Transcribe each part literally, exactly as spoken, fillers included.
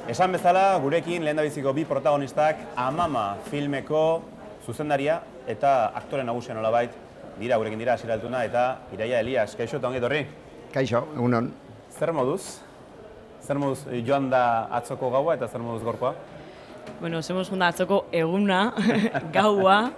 Esan bezala, gurekin lehendabiziko bi protagonistak Amama filmeko zuzendaria eta aktore nagusia nolabait dira gurekin dira Asier Altuna eta Iraia Elias. Kaixo eta ongi etorri? Kaixo, egunon. Zer moduz? Zer moduz joan da atzoko gaua eta zer moduz gorkoa? Bueno, hemos joan da atzoko eguna, gaua,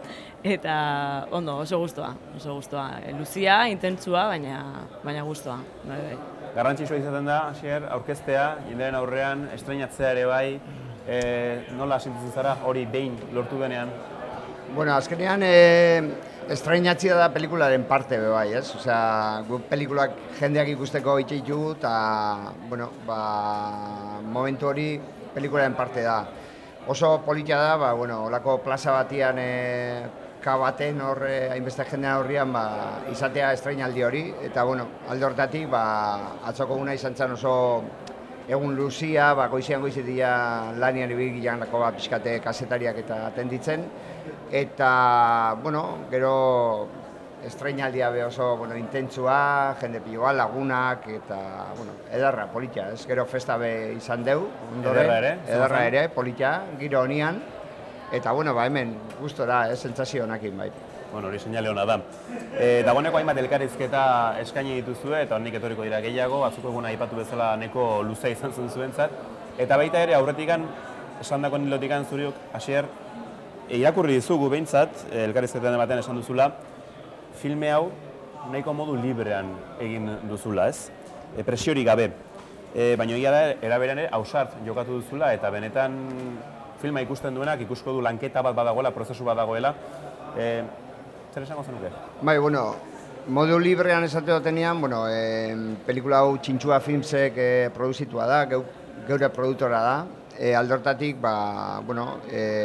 eta ondo, oso guztua, oso guztua. Luzia, intentsua, baina, baina guztua. Bai, bai. Garrantzitsua izaten da, Asier, aurkeztea, jendearen aurrean, estreinatzea ere bai, e, nola sentitzen zara hori behin lortu denean? Bueno, azkenean e, estreinatzea da pelikularen parte be bai, ez? Osea, gu pelikulak jendeak ikusteko itxeitu eta, bueno, ba, momentu hori pelikularen parte da. Oso politia da, ba, bueno, olako plaza batian e, ka baten hor hainbeste jendean horrian ba, izatea estreinaldi hori, eta bueno, alde hortatik ba, atzoko guna izan zen oso egun luzia, ba, goizean goizetia lanian ibili gilanako ba, pixkate kazetariak eta atenditzen, eta bueno, gero estreinaldia be oso bueno, intentsua, jende piloa, lagunak, eta bueno, edarra, politia, ez gero festa be izan deu, ondore, edarra ere, edarra ere, politia, giro honian, eta, bueno, ba, hemen, gustora, eh, sentsazio honekin, bai. Bueno, hori seinale hona da. E, dagoeneko hainbat elkarrizketa eskaini dituzue, eta honik etorriko dira gehiago, batzuk eguna aipatu bezala neko luzea izan zen zuentzat. Eta baita ere, aurretikan, esandako nilotikan zuriok, Asier, e, irakurri dizugu behintzat, elkarrizketan ematen esan duzula, filme hau nahiko modu librean egin duzula, ez? E, presiorik gabe. E, baina egia da, eraberan ere, ausart jokatu duzula, eta benetan filma ikusten duenak, ikusko du lanketa bat badagoela, prozesu bat dagoela. E, zer esango zenuke? Bai, bueno, modu librean esate dutenean, bueno, e, pelikula hau Txintxua Filmsek e, produzitua da, geu, geure produktora da. E, aldortatik, ba, bueno,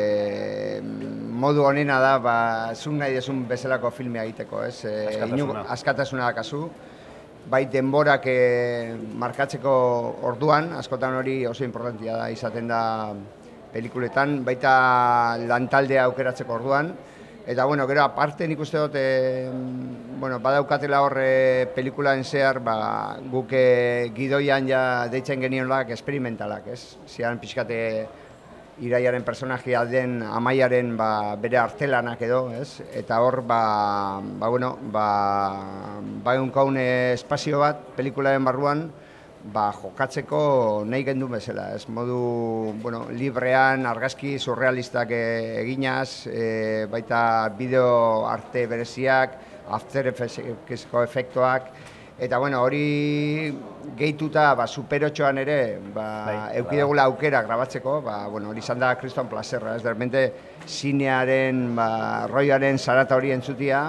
e, modu honena da, ba, zun nahi desun bezalako filmea egiteko, ez? E, askatasuna. Askatasuna da kasu. Bai, denborak e, markatzeko orduan, askotan hori oso importantia da, izaten da pelikuletan, baita lantaldea aukeratzeko orduan. Eta, bueno, gero, aparte nik uste dut, e, bueno, badaukatela horre pelikulaen zehar, ba, guk e, gidoian ja deitzen genionlak esperimentalak, ez? Zian pixkate Iraiaren personajea den Amaiaren ba, bere artelanak edo, ez? Eta hor, ba, ba, bueno, ba, ba egunkaun espazio bat pelikularen barruan, ba, jokatzeko nahi gendun bezala, ez modu bueno, librean, argazki surrealistak eginaz, e, baita bideo arte bereziak, After Effectseko efektuak, eta bueno, hori gehituta ba, Super otxoan ere ba, eukidegula aukera grabatzeko, ba, bueno, hori izan da kriston plazerra, ez de repente zinearen, ba, roiaren zarata hori entzutia,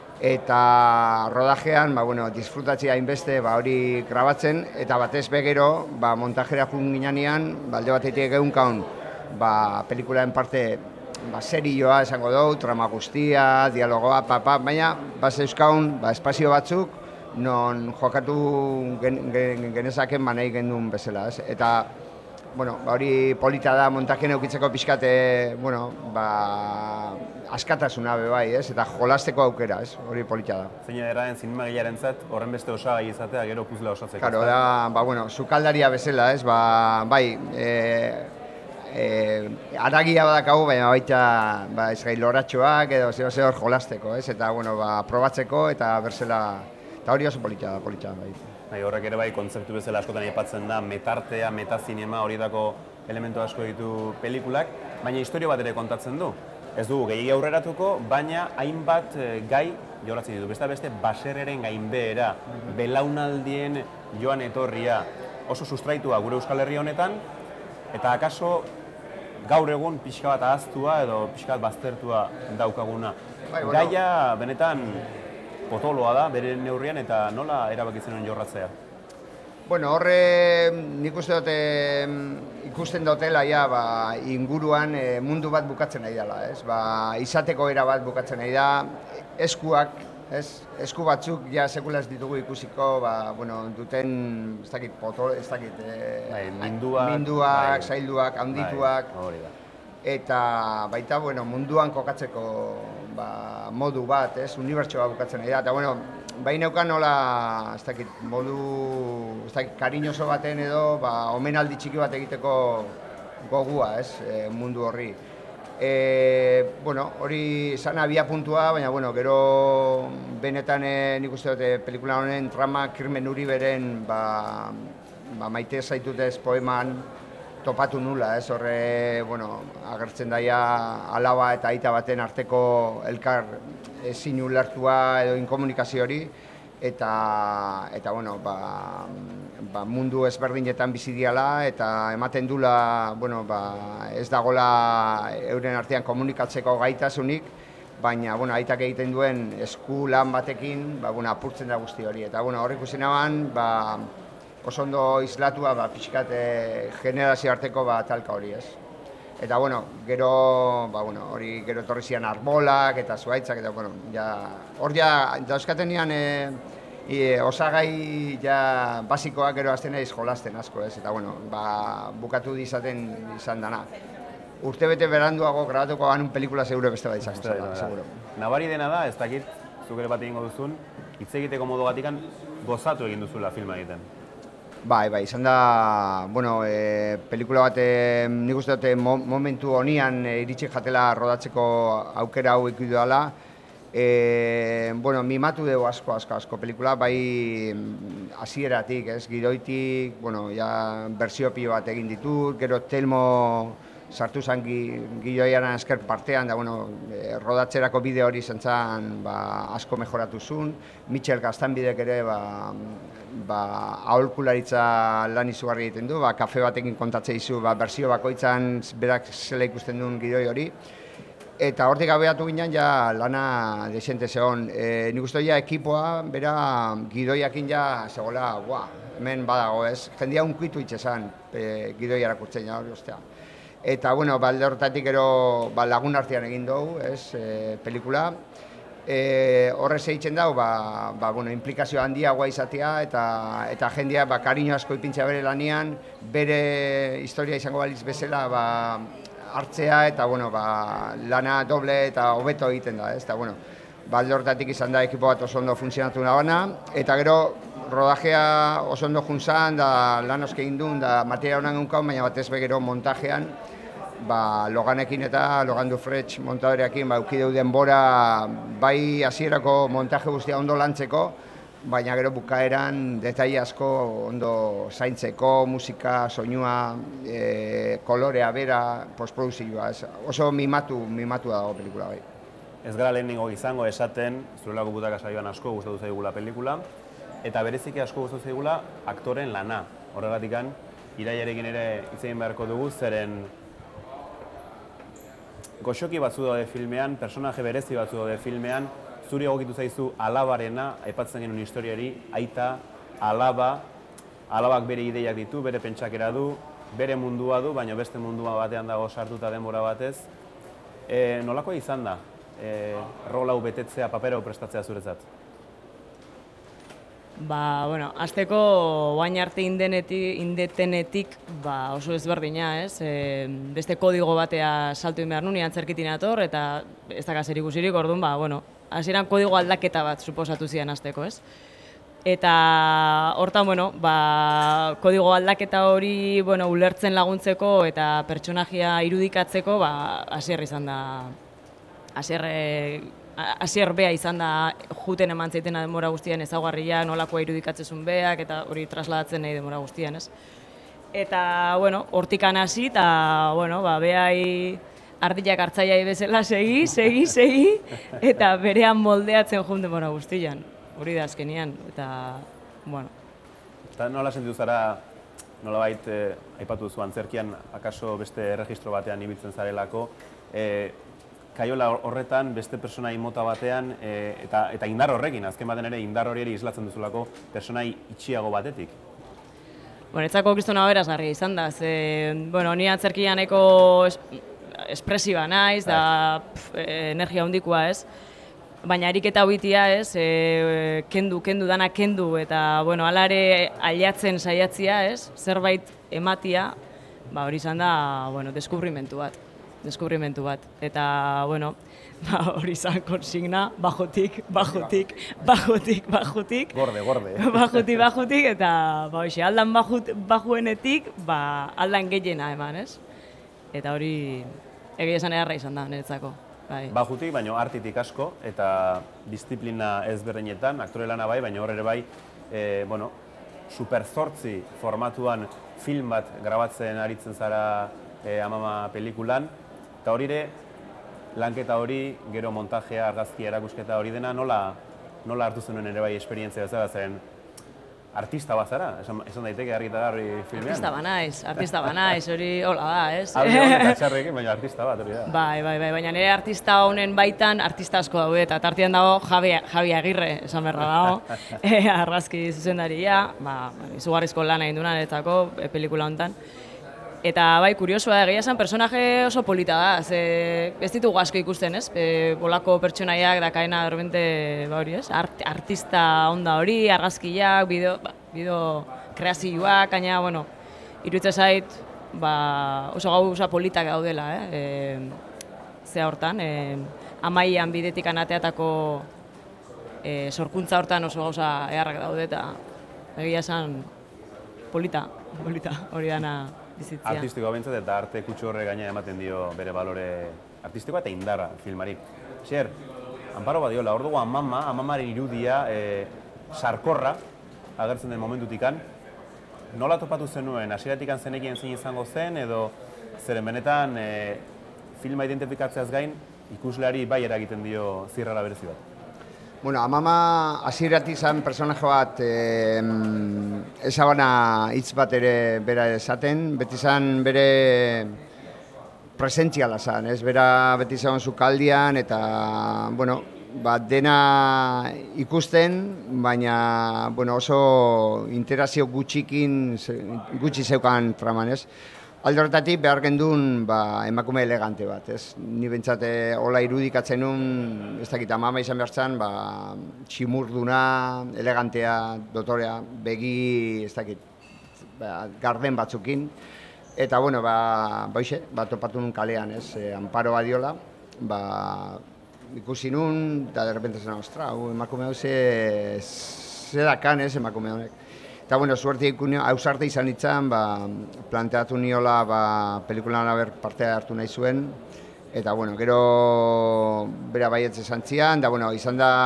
eta rodajean, ba, bueno, disfrutatzea hainbeste ba, hori grabatzen, eta batez begero, ba, montajera jun ginean, balde batetik egun kaun, ba, pelikulaen parte, ba, serioa esango dugu, trama guztia, dialogoa, papa, baina, ba, zeuzkaun, ba, espazio batzuk, non jokatu gen, gen, genezaken ba, nahi gendun bezala, ez? Eta, bueno, ba, hori polita da montajen eukitzeko pixkate, bueno, ba, askatasuna be bai, ez? Eta jolasteko aukera, ez? Hori polita da. Zein ederaen zinemagilaren zat, horren beste osagai izatea, gero puzle osatzeko. Claro, da, ba, bueno, sukaldaria bezala, ez? Ba, bai, e, e, aragia badakagu, baina baita, ba, ez gai loratxoak edo zeo zeo jolasteko, ez? Eta, bueno, ba, probatzeko eta berzela, eta hori oso polita da, polita da, bai. Bai, horrek ere bai, kontzeptu bezala askotan aipatzen da, metartea, metazinema, horietako elementu asko ditu pelikulak, baina historio bat ere kontatzen du. Ez dugu gehiagia aurreratuko, baina hainbat gai jorratzen ditu. Beste beste, baserreren gainbehera, belaunaldien joan etorria, oso sustraitua gure Euskal Herria honetan, eta akaso gaur egun pixka bat ahaztua edo pixka bat baztertua daukaguna. Bai, bueno. Gaia benetan potoloa da, bere neurrian, eta nola erabakitzen duen jorratzea? Bueno, horre nik uste dute ikusten dutela ja, ba, inguruan e, mundu bat bukatzen nahi dela, ez? Ba, izateko era bat bukatzen nahi da, eskuak, ez? Esku batzuk ja sekula ez ditugu ikusiko, ba, bueno, duten, ez dakit, potol, ez dakit, e, bai, minduak, minduak bai, zailduak, handituak, bai, hori da. Eta baita, bueno, munduan kokatzeko ba, modu bat, ez? Unibertsoa bukatzen nahi da, eta bueno, bai neukan nola, ez dakit, modu, ez dakit, kariñoso baten edo, ba, omenaldi txiki bat egiteko gogua, ez, e, mundu horri. E, bueno, hori izan abia puntua, baina, bueno, gero benetan e, nik uste dute pelikula honen trama Kirmen Uriberen, ba, ba, maite zaitutez poeman topatu nula, ez, horre, bueno, agertzen daia alaba eta aita baten arteko elkar ezin ulertua edo inkomunikazio hori, eta, eta bueno, ba, ba, mundu ezberdinetan bizi diala, eta ematen dula, bueno, ba, ez dagola euren artean komunikatzeko gaitasunik, baina, bueno, aitak egiten duen esku lan batekin, ba, bueno, apurtzen da guzti hori, eta, bueno, horrik ikusi naban, ba, oso ondo islatua, ba, pixkat generazio arteko ba, talka hori, ez. Eta, bueno, gero, ba, bueno, hori gero etorri zian arbolak eta zuaitzak, eta, bueno, ja, hor ja, dauzkaten nian, e, e, osagai ja basikoak gero azten naiz jolasten asko, ez, eta, bueno, ba, bukatu dizaten izan dana. Urte bete beranduago grabatuko ganun pelikula seguro beste bat izango zela, seguro. Nabari dena da, ez dakit, zuk ere bat egingo duzun, hitz egiteko modu batikan gozatu egin duzula filma egiten. Bai, bai, izan da, bueno, e, pelikula bat, e, nik uste dute mo, momentu honian e, iritsi jatela rodatzeko aukera hau ikidu dela. E, bueno, mimatu dugu asko, asko, asko pelikula, bai hasieratik, ez, gidoitik, bueno, ja, berzio pilo bat egin ditut, gero Telmo sartu zen gidoiaren esker partean, da, bueno, e, rodatzerako bide hori zentzan ba, asko mejoratu zuen. Mitchell Gaztanbidek ere, ba, ba, aholkularitza lan izugarri egiten du, ba, kafe batekin kontatzea izu, ba, berzio bakoitzan berak zela ikusten duen gidoi hori. Eta hortik abeatu ginen, ja, lana desente zegoen. E, nik uste ja, ekipoa, bera, gidoiakin ja, zegoela, guau, hemen badago, ez? Jendia unkitu itxesan, e, gidoi erakurtzen, ja, hori ostea. Eta, bueno, balde horretatik ero ba, lagun artean egin dugu, ez, e, pelikula. E, horrez egiten dago, ba, ba, bueno, implikazio handiagoa izatea, eta, eta jendia ba, kariño asko ipintzea bere lanian, bere historia izango baliz bezala ba, hartzea, eta, bueno, ba, lana doble eta hobeto egiten da, ez, eta, bueno, balde horretatik izan da ekipo bat oso ondo funtzionatu nabana, eta gero, rodajea oso ondo juntzan, da lan oske egin duen, da materia honan gunkaun, baina batez be gero montajean, ba, Loganekin eta Logan Dufresne montadoreakin, ba, eukideu denbora, bai hasierako montaje guztia ondo lantzeko, baina gero bukaeran detaile asko ondo zaintzeko, musika, soinua, e, kolorea, bera, postprodukzioa, oso mimatu, mimatu dago pelikula bai. Ez gara lehenengo izango esaten, zurelako butaka saioan asko gustatu zaigula pelikula, eta bereziki asko gustatu zaigula aktoren lana. Horregatikan, Iraiarekin ere hitz egin beharko dugu, zeren goxoki batzu daude filmean, personaje berezi batzu daude filmean, zuri egokitu zaizu alabarena, aipatzen genuen historiari, aita, alaba, alabak bere ideiak ditu, bere pentsakera du, bere mundua du, baina beste mundua batean dago sartuta denbora batez. E, nolakoa izan da, e, rol hau betetzea, papera hau prestatzea zuretzat? Ba, bueno, azteko oain arte indenetik, indetenetik ba, oso ezberdina, ez? E, beste kodigo batea saltu behar nuen, antzerkitin ator, eta ez da zer ikusirik, orduan, ba, bueno, hasieran kodigo aldaketa bat suposatu zian azteko, ez? Eta hortan, bueno, ba, kodigo aldaketa hori, bueno, ulertzen laguntzeko eta pertsonajia irudikatzeko, ba, hasier izan da, hasier Hasier bea izan da juten eman zaitena denbora guztian ezaugarria, nolakoa irudikatzezun beak, eta hori trasladatzen nahi denbora guztian, ez? Eta, bueno, hortikan hasi, eta, bueno, ba, behai ardilak hartzaiai bezala segi, segi, segi, eta berean moldeatzen jun denbora guztian. Hori da azkenian, eta, bueno. Eta nola sentitu zara, nolabait, eh, aipatu duzu antzerkian, akaso beste erregistro batean ibiltzen zarelako, eh, kaiola horretan, beste pertsonai mota batean, e, eta, eta indar horrekin, azken baten ere indar hori ere islatzen duzulako pertsonai itxiago batetik. Bueno, etzako kristona berazgarria izan da, ze, bueno, ni antzerkian eko es, espresiba naiz, da pf, energia handikoa, ez? Baina ariketa hobitia, ez, e, kendu, kendu, dana kendu, eta, bueno, ala ere ailatzen saiatzia, ez? Zerbait ematia, ba, hori izan da, bueno, deskubrimentu bat. deskubrimentu bat. Eta, bueno, ba, hori izan konsigna, bajotik, bajotik, bajotik, bajotik. Gorde, gorde. Bajotik, bajotik, eta ba, hoxe, aldan bajut, bajuenetik, ba, aldan gehiena eman, ez? Eta hori, egia esan edarra izan da, niretzako. Bai. Bajutik, baina artitik asko, eta disiplina ezberdinetan, aktore lana bai, baina hor ere bai, e, bueno, super zortzi formatuan film bat grabatzen aritzen zara e, Amama pelikulan, eta hori ere, lanketa hori, gero montajea, argazkia, erakusketa hori dena, nola, nola hartu zenuen ere bai esperientzia bezala zen artista bazara, esan, esan daiteke argi eta garri filmean. Artista banaiz, artista banaiz, hori hola da, ez? Alde hon eta txarrekin, baina artista bat hori da. Bai, bai, bai, baina nire artista honen baitan artista asko daude, eta tartean dago Javi, Javi Agirre, esan berra dago, e, argazki zuzendaria, ba, izugarrizko lana egin duna niretzako e, pelikula honetan. Eta bai, kuriosua, egia esan, personaje oso polita da, ze ez ditugu asko ikusten, ez? E, bolako pertsonaiak dakaena derbente, ba hori, ez? Art, artista onda hori, argazkiak, bideo, ba, bideo kreazioak, gaina, bueno, iruditzen zait, ba, oso gauza politak daudela, eh? E, zea hortan, e, amaian bidetik anateatako e, sorkuntza hortan oso gauza eharrak daude, eta egia esan, polita, polita, hori dana. Bizitzia. Artistikoa bentzat eta arte kutsu horre gaina ematen dio bere balore artistikoa eta indarra filmari. Xer, Amparo badiola, hor dugu Amama, Amamaren irudia e, sarkorra agertzen den momentutikan. Nola topatu zenuen, hasieratik zenekien zein izango zen, edo zeren benetan e, filma identifikatzeaz gain ikusleari bai eragiten dio zirrara berezi bat? Bueno, Amama hasieratik izan personaje bat eh, ezabana hitz bat ere bera esaten, beti izan bere presentziala zan, ez? Bera beti izan sukaldian eta, bueno, ba, dena ikusten, baina bueno, oso interazio gutxikin, gutxi zeukan traman, ez? Alde horretatik behar gendun ba, emakume elegante bat, ez? Ni bentsate hola irudikatzen nun, ez dakit, Amama izan behar zen, ba, tximurduna, elegantea, dotorea, begi, ez dakit, ba, garden batzukin. Eta, bueno, ba, baixe, ba, topatu nun kalean, ez? E, Amparo badiola, ba, ikusi nun, eta derrepente zen, ostra, emakume hau ze, ze dakan, ez, emakume honek. Eta, bueno, suerte ikunio, hausarte izan nintzen, ba, planteatu niola, ba, pelikulan haber parte hartu nahi zuen. Eta, bueno, gero bera baietze esan zian, da, bueno, izan da,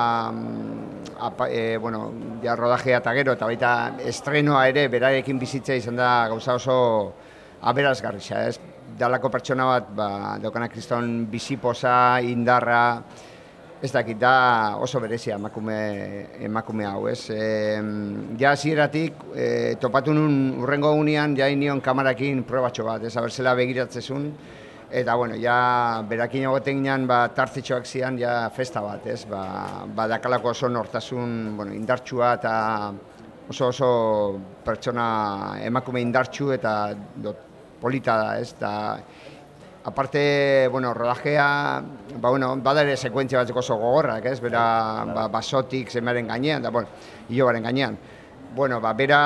apa, e, bueno, ja rodajea eta gero, eta baita estrenoa ere, berarekin bizitzea izan da gauza oso aberazgarria, ez? Dalako pertsona bat, ba, daukana kriston biziposa, indarra, ez dakit, da oso berezia emakume, emakume hau, ez? E, ja hasieratik e, topatu nun urrengo egunean, ja inion kamarakin probatxo bat, ez? Abertzela begiratzezun, eta, bueno, ja berakin egoten ginen, ba, tartetxoak zian, ja festa bat, ez? Ba, ba dakalako oso nortasun, bueno, indartsua eta oso oso pertsona emakume indartsu eta dot, polita da, ez? Da, aparte, bueno, rodajea, ba, bueno, bada ere sekuentzia batzeko oso gogorrak, ez? Bera, ba, basotik zemearen gainean, da, bueno, hilobaren gainean. Bueno, ba, bera,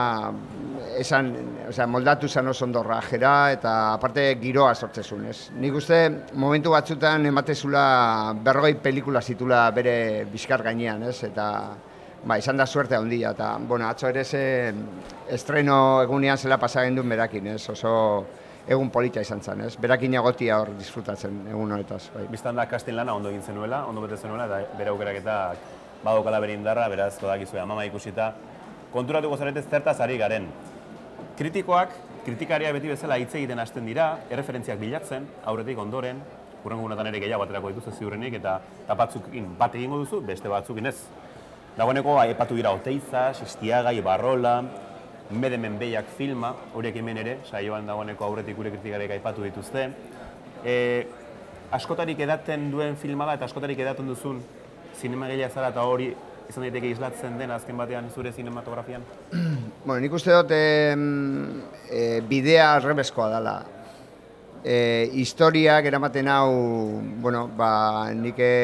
esan, o sea, moldatu zen oso ondo rajera, eta aparte giroa sortzezun, ez? Nik uste, momentu batzutan ematezula berrogei pelikula zitula bere bizkar gainean, ez? Eta, ba, izan da suerte handia, eta, bueno, atzo ere ze estreno egunean zela pasagen duen berakin, ez? Oso egun polita izan zen, ez? Berakin egotia hor disfrutatzen egun honetaz. Bai. Bistan da casting lana ondo egin zenuela, ondo bete zenuela, eta bere aukeraketak badokala bere indarra, beraz, badakizue Amama ikusita. Konturatuko zaretez zertaz ari garen. Kritikoak, kritikaria beti bezala hitz egiten hasten dira, erreferentziak bilatzen, aurretik ondoren, hurrengo gunetan ere gehiago aterako dituzu ziurrenik, eta batzukin bat egingo duzu, beste batzukin ez. Dagoeneko aipatu dira Oteiza, Sistiagai, Barrola, Mede Menbeiak filma, horiek hemen ere, saioan dagoeneko aurretik gure kritikarek aipatu dituzte. E, askotarik edaten duen filma da eta askotarik edaten duzun zinemagilea zara eta hori izan daiteke islatzen den azken batean zure zinematografian? Bueno, nik uste dut e, e, bidea arrebeskoa dela. E, historiak eramaten hau, bueno, ba, nik e,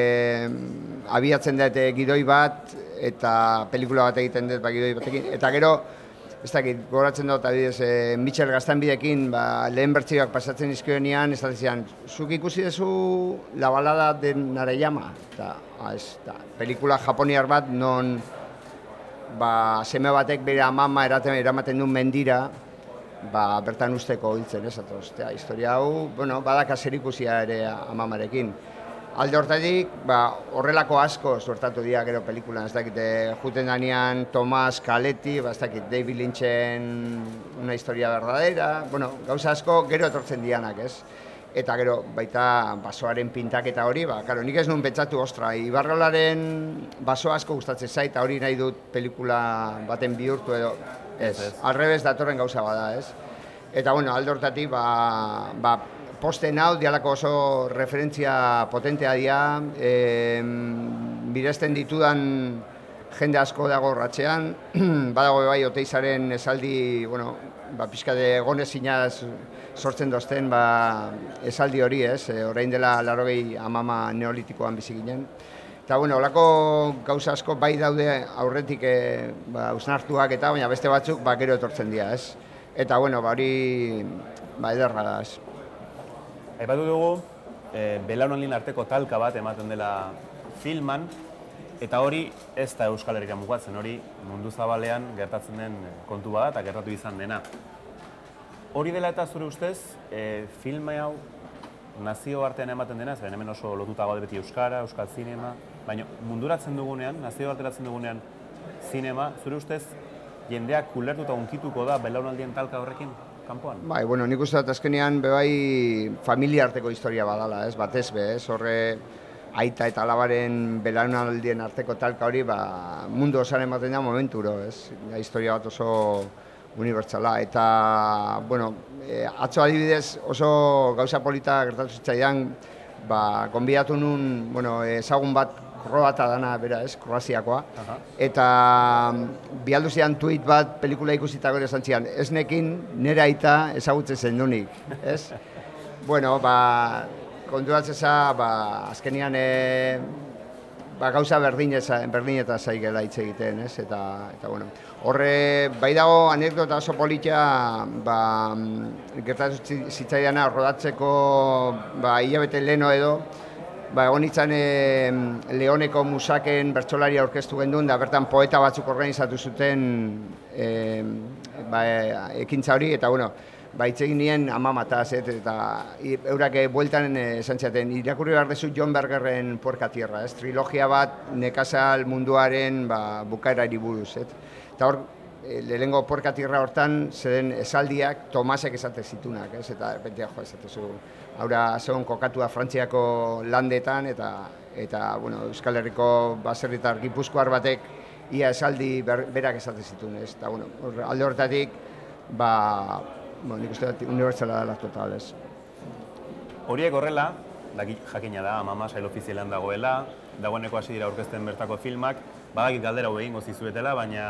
abiatzen dut gidoi bat eta pelikula bat egiten dut ba, gidoi batekin. Eta gero, ez dakit, goratzen dut, adibidez, e, Michel Gaztanbidekin, ba, lehen bertsioak pasatzen izkionean, ez da zian, zuk ikusi duzu La balada de Narayama, eta, ez, da, pelikula japoniar bat, non, ba, seme batek bere amama eraten, eramaten duen mendira, ba, bertan usteko hiltzen, ez, eta, ostia, historia hau, bueno, badaka zerikusia ere amamarekin. Alde hortatik, ba, horrelako asko suertatu dira gero pelikulan, ez dakit, juten danean Tomas Kaletti, ba, ez dakit, David Lynchen una historia verdadera, bueno, gauza asko gero etortzen dianak, ez? Eta gero, baita basoaren pintaketa hori, ba, karo, nik ez nuen pentsatu, ostra, Ibarrolaren baso asko gustatzen zait, hori nahi dut pelikula baten bihurtu edo, ez, alrebez datorren gauza bada, ez? Eta, bueno, alde hortatik, ba, ba, posten hau, dialako oso referentzia potentea dira, e, miresten ditudan jende asko dago ratxean, badago bai Oteizaren esaldi, bueno, ba, pixka de egonezinaz sortzen dozten ba, esaldi hori, ez, e, orain dela larogei amama neolitikoan bizi ginen. Eta, bueno, olako gauza asko bai daude aurretik e, ba, usnartuak eta, baina beste batzuk ba, gero etortzen dira, ez. Eta, bueno, ba, hori ba, ederra da, ez. Aipatu dugu, e, belaunaldien arteko talka bat ematen dela filman, eta hori ez da Euskal Herria mugatzen, hori mundu zabalean gertatzen den kontu bada eta gertatu izan dena. Hori dela eta zure ustez, e, filma hau nazio artean ematen dena, zeren hemen oso lotuta gaude beti euskara, euskal zinema, baina munduratzen dugunean, nazio arteratzen dugunean zinema, zure ustez, jendeak ulertuta unkituko da belaunaldien talka horrekin? Kampoan? Bai, bueno, nik uste dut azkenean bebai familia arteko historia badala, ez, batez be, ez, horre aita eta alabaren belaunaldien arteko talka hori, ba, mundu osaren ematen da momenturo, ez, da, historia bat oso unibertsala, eta, bueno, e, atzo adibidez oso gauza polita gertatu zitzaidan, ba, gonbidatu nun, bueno, ezagun bat kroata dana, bera ez, Kroaziakoa, uh-huh. Eta bialdu zidan tuit bat pelikula ikusita gure esan zian, ez nekin nire aita ezagutzen zen dunik, ez? Bueno, ba, konturatzeza, ba, azkenian e, ba, gauza berdineta zaigela hitz egiten, ez? Eta, eta bueno, horre, bai dago anekdota oso politia, ba, gertatu zitzaidana rodatzeko, ba, hilabete leheno edo, ba, egon nintzen e, Leoneko musaken bertsolari aurkeztu gendun, da bertan poeta batzuk organizatu zuten e, ba, ekintza hori, eta bueno, ba, itzegin nien amamataz, eta eurak bueltan esan zaten, irakurri behar dezu John Bergerren Puerka Tierra, ez, trilogia bat nekazal munduaren ba, bukaerari buruz, et. Eta hor, lehenengo Puerka Tierra hortan, zeden esaldiak Tomasek esate zitunak, ez, eta bentea jo, esatezu, haura zegoen kokatua Frantziako landetan, eta, eta bueno, Euskal Herriko baserritar gipuzkoar batek ia esaldi ber, berak esate zituen, ez, eta bueno, alde horretatik, ba, bueno, nik uste dut unibertsala dela total, ez. Horiek horrela, jakina da, amama sail ofizialean dagoela, dagoeneko hasi dira aurkezten bertako filmak, badakit galdera hau egingo zizuetela, baina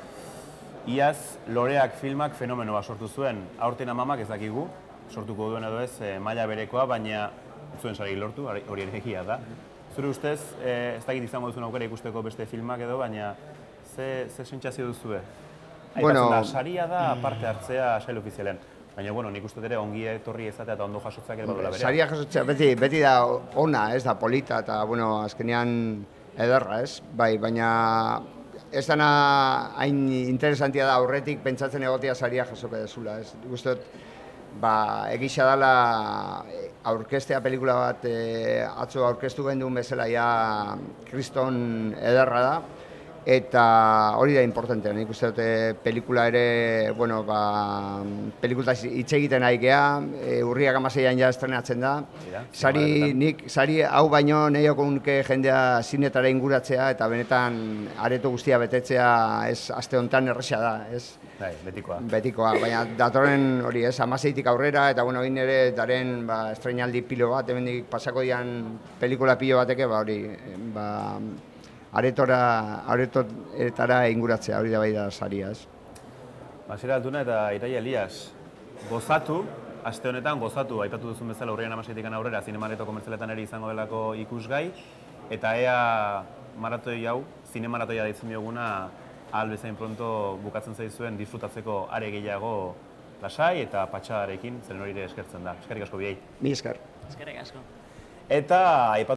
iaz Loreak filmak fenomeno bat sortu zuen, aurten amamak ez dakigu, sortuko duen edo ez, e, maila berekoa, baina ez zuen sarik lortu, hori ere egia da. Zure ustez, e, ez dakit izango duzun aukera ikusteko beste filmak edo, baina ze, ze sentsazio duzue? Bueno, da, saria da parte hartzea sail ofizialean, baina bueno, nik uste ere ongi etorri ezatea eta ondo jasotzeak ere badola berea. Saria jasotzea beti, beti da ona, ez da polita, eta bueno, azkenean ederra, ez? Bai, baina ez dana hain interesantia da aurretik pentsatzen egotea saria jasoke dezula, ez? Uste dut, ba, egisa dela aurkestea pelikula bat e, atzo aurkeztu genduen bezala ja kriston ederra da, eta hori da importantea, nik uste dute pelikula ere, bueno, ba, pelikultaz hitz egiten ari gea, e, urriak hamaseian ja estrenatzen da. Sari, nik, sari hau baino nahioko nuke jendea zinetara inguratzea eta benetan areto guztia betetzea ez aste honetan erresa da, ez? Bai, betikoa. Betikoa, baina datorren hori ez, hamaseitik aurrera, eta bueno, egin ere daren ba, estreinaldi pilo bat, hemendik pasako dian pelikula pilo bateke, ba hori, ba, aretora, aretotara inguratzea, hori da bai da saria, ez? Masiera Altuna eta Iraia Elias, gozatu, aste honetan gozatu, aipatu duzun bezala urrian hamaseitik aurrera, zinemareto komertzialetan ere izango delako ikusgai, eta ea maratoi hau, zinemaratoia deitzen dioguna, ahal bezain pronto bukatzen zaizuen disfrutatzeko are gehiago lasai eta patxadarekin, zeren hori ere eskertzen da. Eskerrik asko biei. Mi esker. Eskerrik asko. Eta aipatu